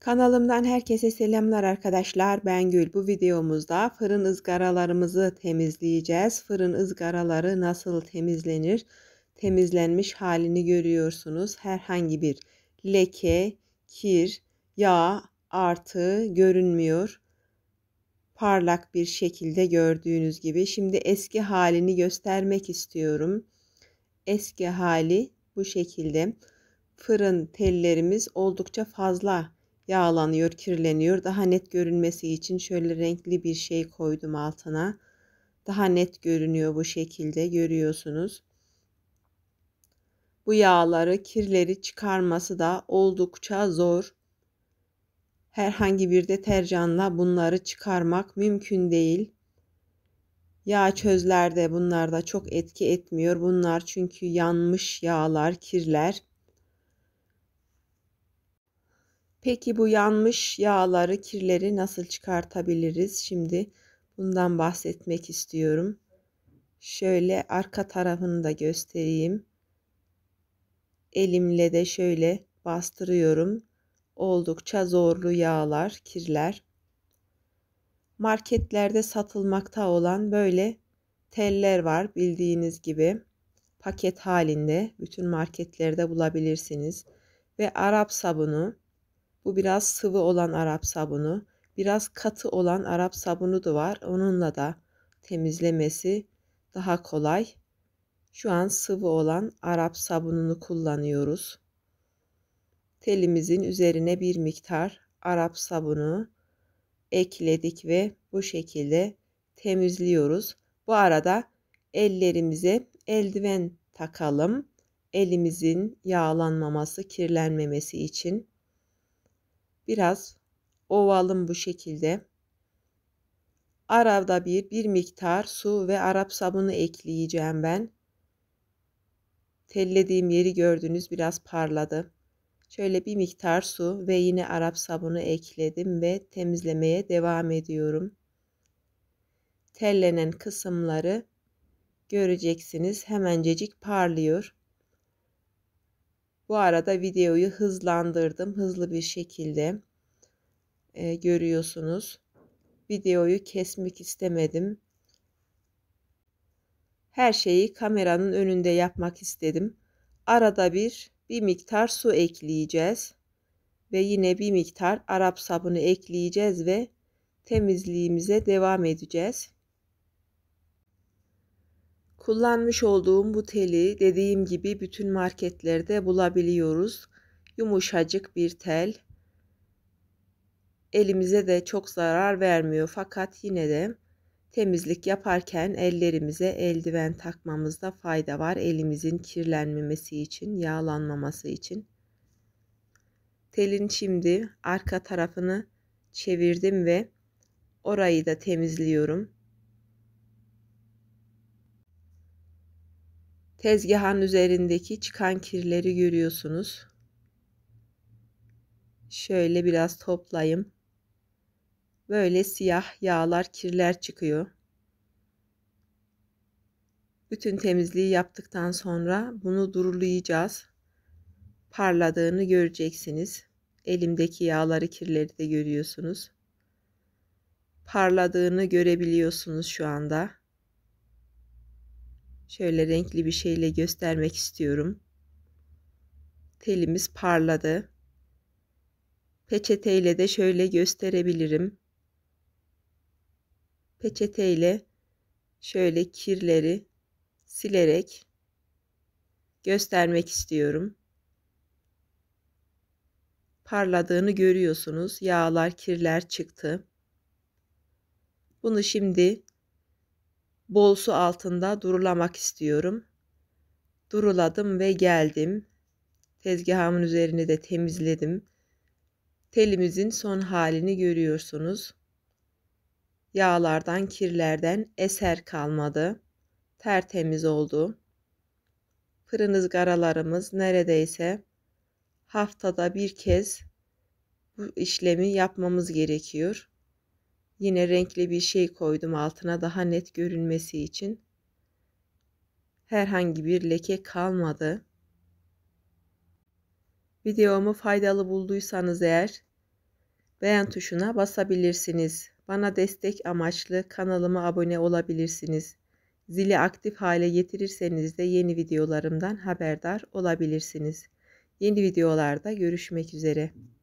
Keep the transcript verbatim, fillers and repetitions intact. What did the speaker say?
Kanalımdan herkese selamlar arkadaşlar. Ben Gül. Bu videomuzda fırın ızgaralarımızı temizleyeceğiz. Fırın ızgaraları nasıl temizlenir? Temizlenmiş halini görüyorsunuz. Herhangi bir leke, kir, yağ artığı görünmüyor. Parlak bir şekilde gördüğünüz gibi. Şimdi eski halini göstermek istiyorum. Eski hali bu şekilde. Fırın tellerimiz oldukça fazla yağlanıyor, kirleniyor. Daha net görünmesi için şöyle renkli bir şey koydum altına. Daha net görünüyor bu şekilde, görüyorsunuz. Bu yağları, kirleri çıkarması da oldukça zor. Herhangi bir deterjanla bunları çıkarmak mümkün değil. Yağ çözlerde bunlar da çok etki etmiyor. Bunlar çünkü yanmış yağlar, kirler. Peki bu yanmış yağları, kirleri nasıl çıkartabiliriz? Şimdi bundan bahsetmek istiyorum. Şöyle arka tarafını da göstereyim. Elimle de şöyle bastırıyorum. Oldukça zorlu yağlar, kirler. Marketlerde satılmakta olan böyle teller var bildiğiniz gibi. Paket halinde bütün marketlerde bulabilirsiniz. Ve Arap sabunu. Bu biraz sıvı olan Arap sabunu. Biraz katı olan Arap sabunu da var. Onunla da temizlemesi daha kolay. Şu an sıvı olan Arap sabununu kullanıyoruz. Telimizin üzerine bir miktar Arap sabunu ekledik ve bu şekilde temizliyoruz. Bu arada ellerimize eldiven takalım. Elimizin yağlanmaması, kirlenmemesi için. Biraz ovalım bu şekilde. Arada bir bir miktar su ve Arap sabunu ekleyeceğim ben. Tellediğim yeri gördünüz, biraz parladı. Şöyle bir miktar su ve yine Arap sabunu ekledim ve temizlemeye devam ediyorum. Tellenen kısımları göreceksiniz, hemencecik parlıyor. Bu arada videoyu hızlandırdım, hızlı bir şekilde e, görüyorsunuz. Videoyu kesmek istemedim. Her şeyi kameranın önünde yapmak istedim. Arada bir bir miktar su ekleyeceğiz. Ve yine bir miktar Arap sabunu ekleyeceğiz ve temizliğimize devam edeceğiz. Kullanmış olduğum bu teli dediğim gibi bütün marketlerde bulabiliyoruz. Yumuşacık bir tel. Elimize de çok zarar vermiyor fakat yine de temizlik yaparken ellerimize eldiven takmamızda fayda var. Elimizin kirlenmemesi için, yağlanmaması için. Telin şimdi arka tarafını çevirdim ve orayı da temizliyorum. Tezgahın üzerindeki çıkan kirleri görüyorsunuz. Şöyle biraz toplayayım. Böyle siyah yağlar, kirler çıkıyor. Bütün temizliği yaptıktan sonra bunu durulayacağız. Parladığını göreceksiniz. Elimdeki yağları, kirleri de görüyorsunuz. Parladığını görebiliyorsunuz şu anda. Şöyle renkli bir şeyle göstermek istiyorum. Telimiz parladı. Peçeteyle de şöyle gösterebilirim. Peçeteyle şöyle kirleri silerek göstermek istiyorum. Parladığını görüyorsunuz. Yağlar, kirler çıktı. Bunu şimdi bol su altında durulamak istiyorum. Duruladım ve geldim. Tezgahımın üzerini de temizledim. Telimizin son halini görüyorsunuz. Yağlardan, kirlerden eser kalmadı. Tertemiz oldu. Fırın ızgaralarımız neredeyse haftada bir kez bu işlemi yapmamız gerekiyor. Yine renkli bir şey koydum altına daha net görünmesi için. Herhangi bir leke kalmadı. Videomu faydalı bulduysanız eğer beğen tuşuna basabilirsiniz. Bana destek amaçlı kanalıma abone olabilirsiniz. Zili aktif hale getirirseniz de yeni videolarımdan haberdar olabilirsiniz. Yeni videolarda görüşmek üzere.